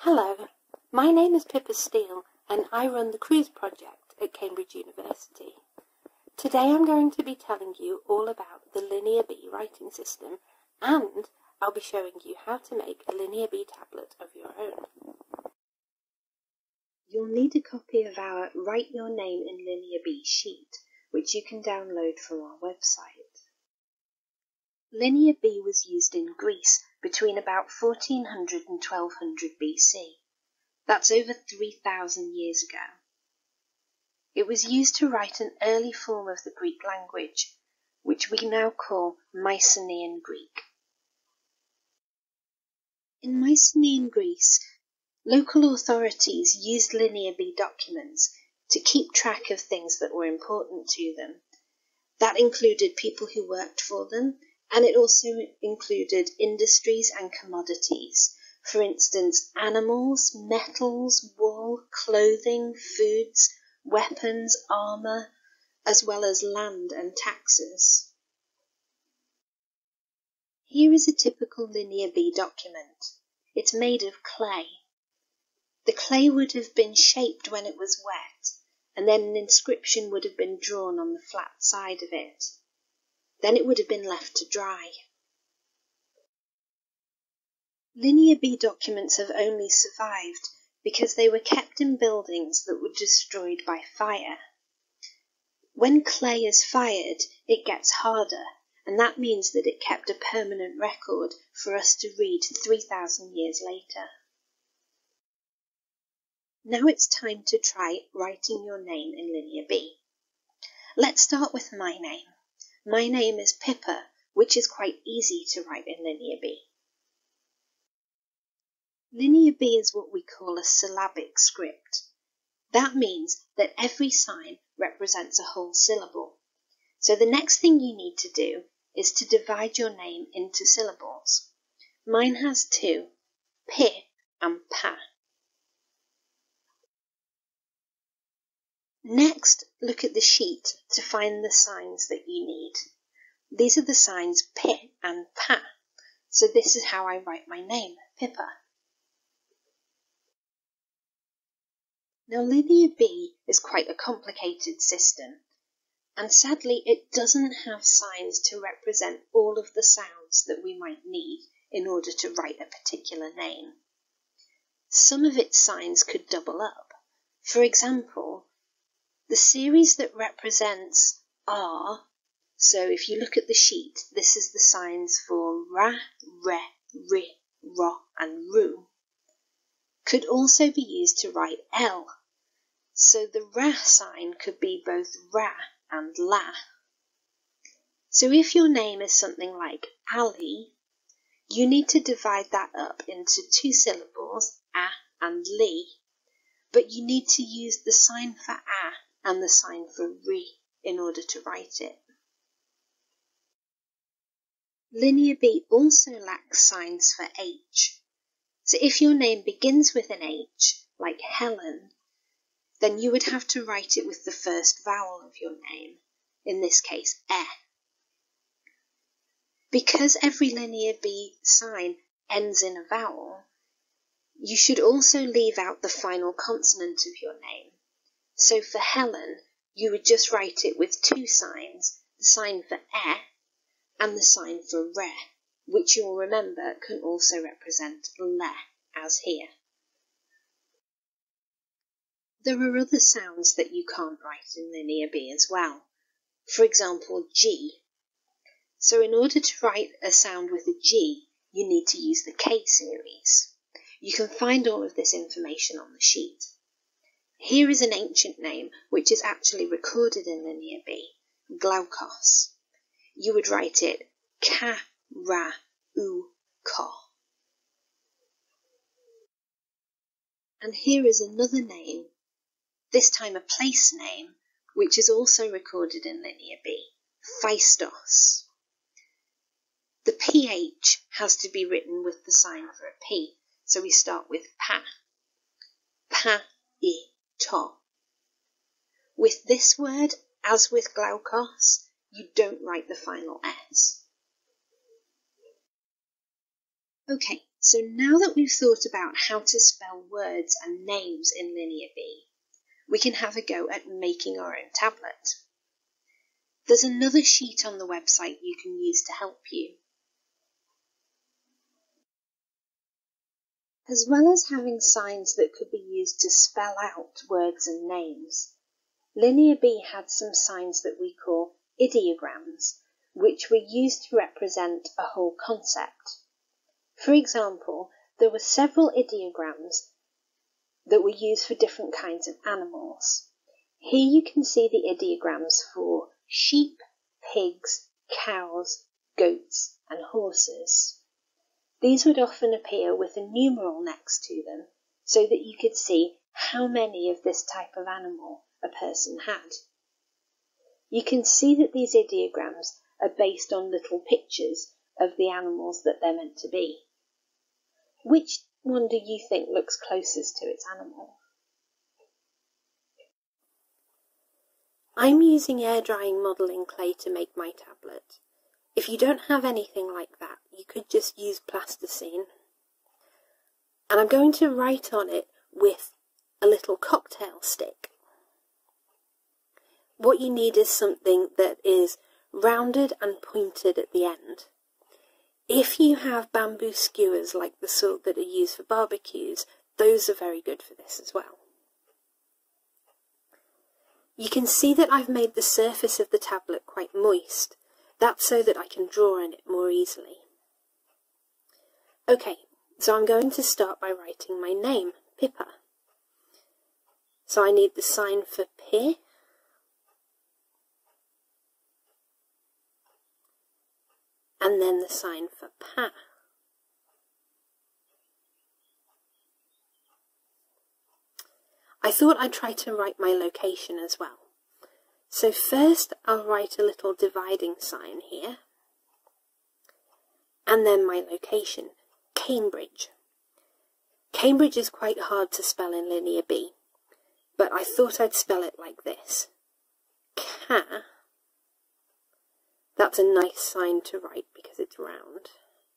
Hello, my name is Pippa Steele and I run the Cruise project at Cambridge University. Today I'm going to be telling you all about the Linear B writing system, and I'll be showing you how to make a Linear B tablet of your own. You'll need a copy of our Write Your Name in Linear B sheet, which you can download from our website. Linear B was used in Greece between about 1400 and 1200 BC. That's over 3,000 years ago. It was used to write an early form of the Greek language, which we now call Mycenaean Greek. In Mycenaean Greece, local authorities used Linear B documents to keep track of things that were important to them. That included people who worked for them, and it also included industries and commodities. For instance, animals, metals, wool, clothing, foods, weapons, armour, as well as land and taxes. Here is a typical Linear B document. It's made of clay. The clay would have been shaped when it was wet, and then an inscription would have been drawn on the flat side of it. Then it would have been left to dry. Linear B documents have only survived because they were kept in buildings that were destroyed by fire. When clay is fired, it gets harder, and that means that it kept a permanent record for us to read 3,000 years later. Now it's time to try writing your name in Linear B. Let's start with my name. My name is Pippa, which is quite easy to write in Linear B. Linear B is what we call a syllabic script. That means that every sign represents a whole syllable. So the next thing you need to do is to divide your name into syllables. Mine has two, Pi and Pa. Next, look at the sheet to find the signs that you need. These are the signs Pi and Pa. So this is how I write my name, Pippa. Now Linear B is quite a complicated system, and sadly it doesn't have signs to represent all of the sounds that we might need in order to write a particular name. Some of its signs could double up. For example, the series that represents R, so if you look at the sheet, this is the signs for Ra, Re, Ri, Ro and Ru, could also be used to write L. So the Ra sign could be both Ra and La. So if your name is something like Ali, you need to divide that up into two syllables, A and Li, but you need to use the sign for A and the sign for Ri in order to write it. Linear B also lacks signs for H. So if your name begins with an H, like Helen, then you would have to write it with the first vowel of your name, in this case, E. Because every Linear B sign ends in a vowel, you should also leave out the final consonant of your name. So for Helen, you would just write it with two signs, the sign for E and the sign for Re, which you'll remember can also represent Le, as here. There are other sounds that you can't write in Linear B as well. For example, G. So in order to write a sound with a G, you need to use the K series. You can find all of this information on the sheet. Here is an ancient name which is actually recorded in Linear B, Glaukos. You would write it Ka, Ra, U, Ko. And here is another name, this time a place name, which is also recorded in Linear B, Phaistos. The PH has to be written with the sign for a P, so we start with Pa. Pa, I, To. With this word, as with Glaukos, you don't write the final S. Okay, So now that we've thought about how to spell words and names in Linear B, we can have a go at making our own tablet. There's another sheet on the website you can use to help you. As well as having signs that could be used to spell out words and names, Linear B had some signs that we call ideograms, which were used to represent a whole concept. For example, there were several ideograms that were used for different kinds of animals. Here you can see the ideograms for sheep, pigs, cows, goats, and horses. These would often appear with a numeral next to them so that you could see how many of this type of animal a person had. You can see that these ideograms are based on little pictures of the animals that they're meant to be. Which one do you think looks closest to its animal? I'm using air drying modelling clay to make my tablet. If you don't have anything like that, you could just use plasticine. And I'm going to write on it with a little cocktail stick. What you need is something that is rounded and pointed at the end. If you have bamboo skewers like the sort that are used for barbecues, those are very good for this as well. You can see that I've made the surface of the tablet quite moist. That's so that I can draw on it more easily. Okay, so I'm going to start by writing my name, Pippa. So I need the sign for P, and then the sign for Pa. I thought I'd try to write my location as well. So first I'll write a little dividing sign here, and then my location, Cambridge. Cambridge is quite hard to spell in Linear B, but I thought I'd spell it like this. Ca. That's a nice sign to write because it's round.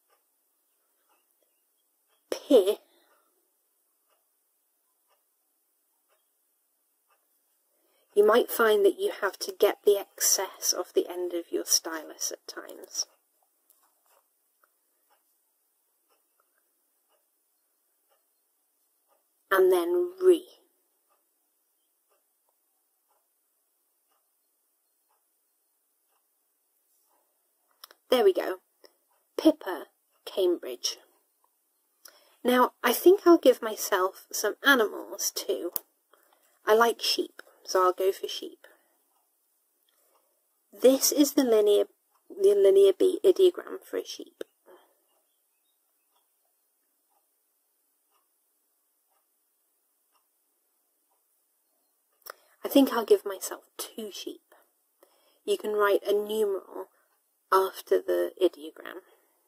P. You might find that you have to get the excess off the end of your stylus at times. And then re. There we go. Pippa, Cambridge. Now, I think I'll give myself some animals too. I like sheep, so I'll go for sheep. This is the Linear B ideogram for a sheep. I think I'll give myself 2 sheep. You can write a numeral after the ideogram.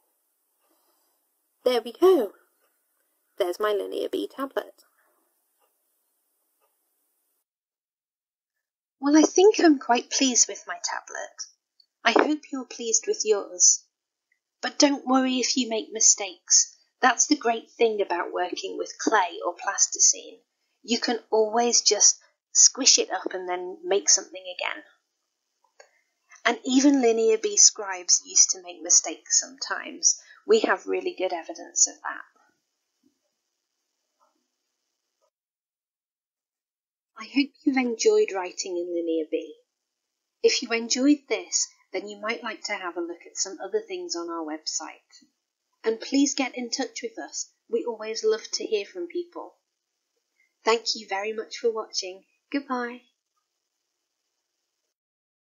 There we go. There's my Linear B tablet. Well, I think I'm quite pleased with my tablet. I hope you're pleased with yours. But don't worry if you make mistakes. That's the great thing about working with clay or plasticine. You can always just squish it up and then make something again. And even Linear B scribes used to make mistakes sometimes. We have really good evidence of that. I hope you've enjoyed writing in Linear B. If you enjoyed this, then you might like to have a look at some other things on our website. And please get in touch with us. We always love to hear from people. Thank you very much for watching. Goodbye.